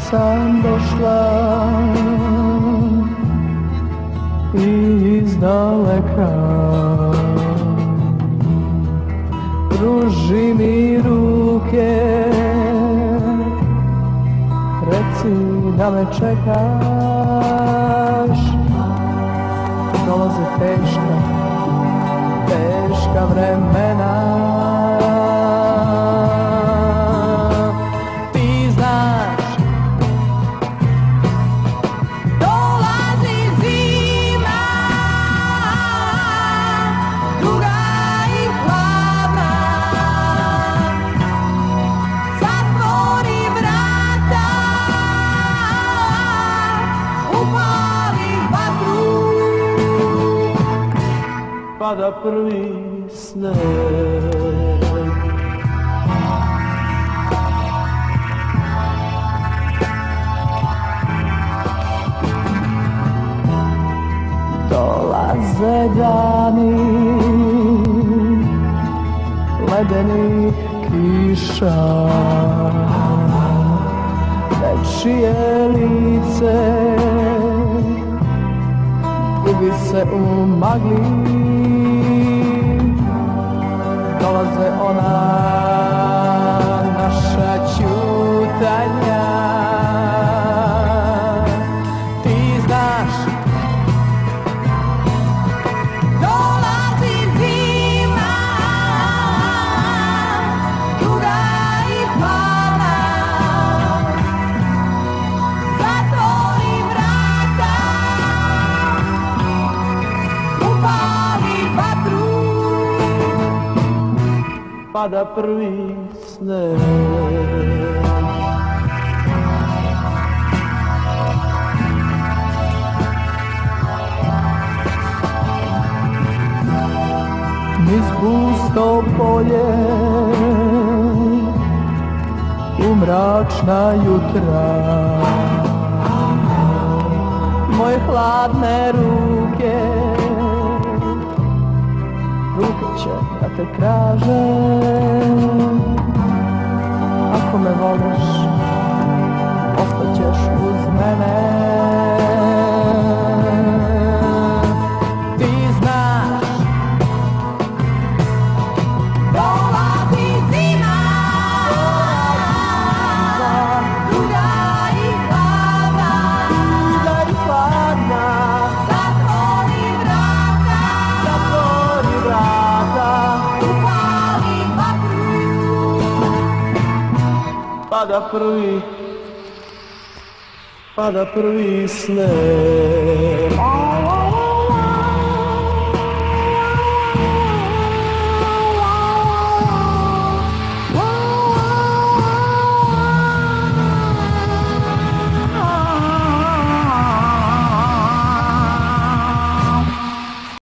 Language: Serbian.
sam došla iz daleka, pruži mi ruke, reci da me čekaš. Dolaze teška vremena. Ti znaš, dolazi zima, duga i hladna. Zatvori vrata, upali vatru, pada prvi sneg. Dolaze dani ledenih kiša, nečije lice gubi se u magli. Dolaze ona naša ćutanja. Ti znaš, dolazi zima, duga i hladna. Zatvori vrata, upali vatru, pada prvi sneg. Niz pusto polje u mračna jutra, moje hladne ruke će da te traže. Ako me voliš, ostaćeš uz mene. Ti znaš, dolazi zima, duga i hladna. Zatvori vrata, upali vatru, pada prvi sneg.